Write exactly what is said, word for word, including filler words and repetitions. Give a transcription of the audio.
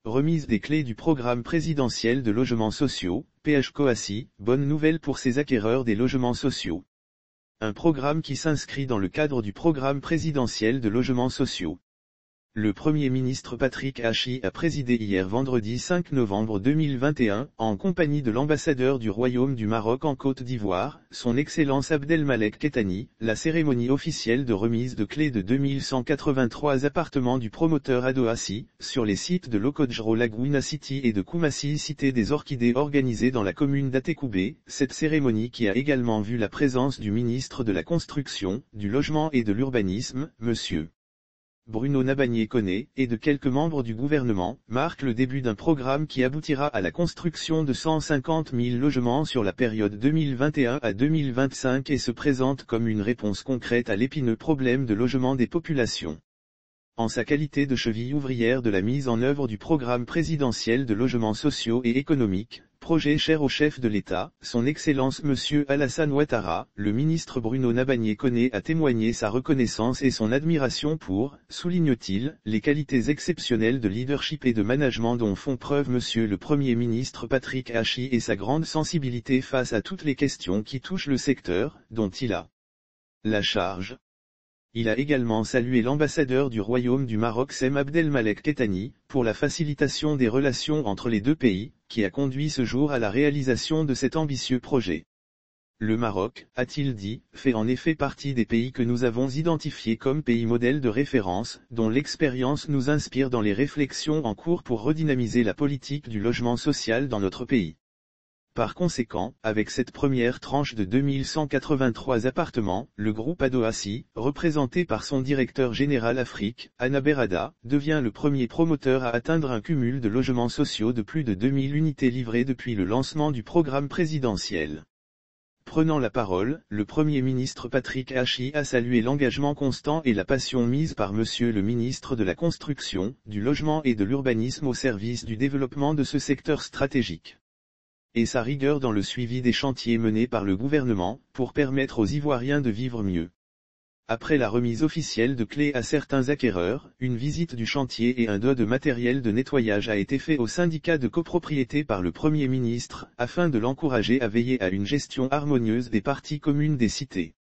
Remise des clés du programme présidentiel de logements sociaux, P H Coassi, bonne nouvelle pour ces acquéreurs des logements sociaux. Un programme qui s'inscrit dans le cadre du programme présidentiel de logements sociaux. Le Premier ministre Patrick Hachi a présidé hier vendredi cinq novembre deux mille vingt et un, en compagnie de l'ambassadeur du Royaume du Maroc en Côte d'Ivoire, son Excellence Abdelmalek Kettani, la cérémonie officielle de remise de clés de deux mille cent quatre-vingt-trois appartements du promoteur Ado Hassi, sur les sites de Locodjro Laguna City et de Koumassi Cité des Orchidées organisée dans la commune d'Atekoubé. Cette cérémonie qui a également vu la présence du ministre de la Construction, du Logement et de l'Urbanisme, Monsieur Bruno Nabagné-Koné, et de quelques membres du gouvernement, marque le début d'un programme qui aboutira à la construction de cent cinquante mille logements sur la période deux mille vingt et un à deux mille vingt-cinq et se présente comme une réponse concrète à l'épineux problème de logement des populations. En sa qualité de cheville ouvrière de la mise en œuvre du programme présidentiel de logements sociaux et économiques, projet cher au chef de l'État, son Excellence Monsieur Alassane Ouattara, le ministre Bruno Nabagné-Koné a témoigné sa reconnaissance et son admiration pour, souligne-t-il, les qualités exceptionnelles de leadership et de management dont font preuve Monsieur le Premier ministre Patrick Hachi et sa grande sensibilité face à toutes les questions qui touchent le secteur, dont il a la charge. Il a également salué l'ambassadeur du Royaume du Maroc Sem Abdelmalek Kettani, pour la facilitation des relations entre les deux pays, qui a conduit ce jour à la réalisation de cet ambitieux projet. Le Maroc, a-t-il dit, fait en effet partie des pays que nous avons identifiés comme pays modèles de référence, dont l'expérience nous inspire dans les réflexions en cours pour redynamiser la politique du logement social dans notre pays. Par conséquent, avec cette première tranche de deux mille cent quatre-vingt-trois appartements, le groupe Ado Hassi, représenté par son directeur général Afrique, Anna Berada, devient le premier promoteur à atteindre un cumul de logements sociaux de plus de deux mille unités livrées depuis le lancement du programme présidentiel. Prenant la parole, le Premier ministre Patrick Hachi a salué l'engagement constant et la passion mise par Monsieur le ministre de la Construction, du Logement et de l'Urbanisme au service du développement de ce secteur stratégique. Et sa rigueur dans le suivi des chantiers menés par le gouvernement, pour permettre aux Ivoiriens de vivre mieux. Après la remise officielle de clés à certains acquéreurs, une visite du chantier et un don de matériel de nettoyage a été fait au syndicat de copropriété par le Premier ministre, afin de l'encourager à veiller à une gestion harmonieuse des parties communes des cités.